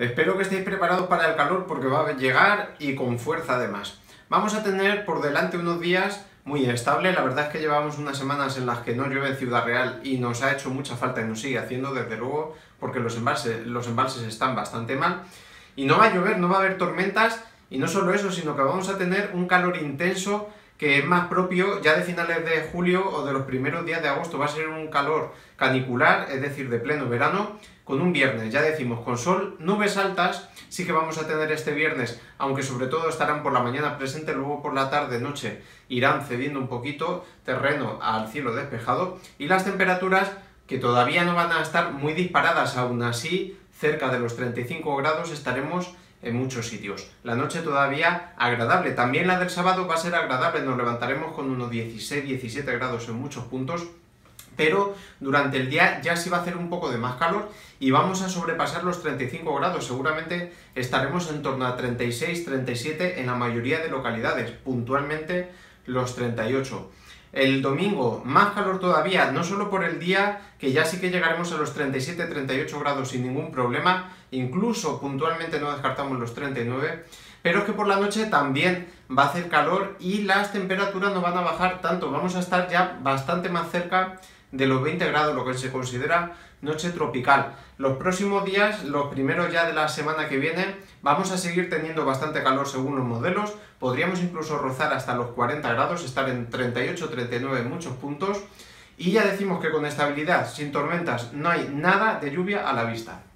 Espero que estéis preparados para el calor porque va a llegar y con fuerza además. Vamos a tener por delante unos días muy estables. La verdad es que llevamos unas semanas en las que no llueve en Ciudad Real y nos ha hecho mucha falta y nos sigue haciendo desde luego porque los embalses están bastante mal. Y no va a llover, no va a haber tormentas y no solo eso, sino que vamos a tener un calor intenso que es más propio ya de finales de julio o de los primeros días de agosto. Va a ser un calor canicular, es decir, de pleno verano, con un viernes, ya decimos, con sol, nubes altas, sí que vamos a tener este viernes, aunque sobre todo estarán por la mañana presentes, luego por la tarde, noche, irán cediendo un poquito terreno al cielo despejado, y las temperaturas que todavía no van a estar muy disparadas, aún así, cerca de los 35 grados estaremos en muchos sitios. La noche todavía agradable, también la del sábado va a ser agradable, nos levantaremos con unos 16-17 grados en muchos puntos, pero durante el día ya sí va a hacer un poco de más calor y vamos a sobrepasar los 35 grados, seguramente estaremos en torno a 36-37 en la mayoría de localidades, puntualmente los 38. El domingo, más calor todavía, no solo por el día, que ya sí que llegaremos a los 37-38 grados sin ningún problema, incluso puntualmente no descartamos los 39, pero es que por la noche también va a hacer calor y las temperaturas no van a bajar tanto, vamos a estar ya bastante más cerca de los 20 grados, lo que se considera noche tropical. Los próximos días, los primeros ya de la semana que viene, vamos a seguir teniendo bastante calor según los modelos, podríamos incluso rozar hasta los 40 grados, estar en 38-39 en muchos puntos, y ya decimos que con estabilidad, sin tormentas, no hay nada de lluvia a la vista.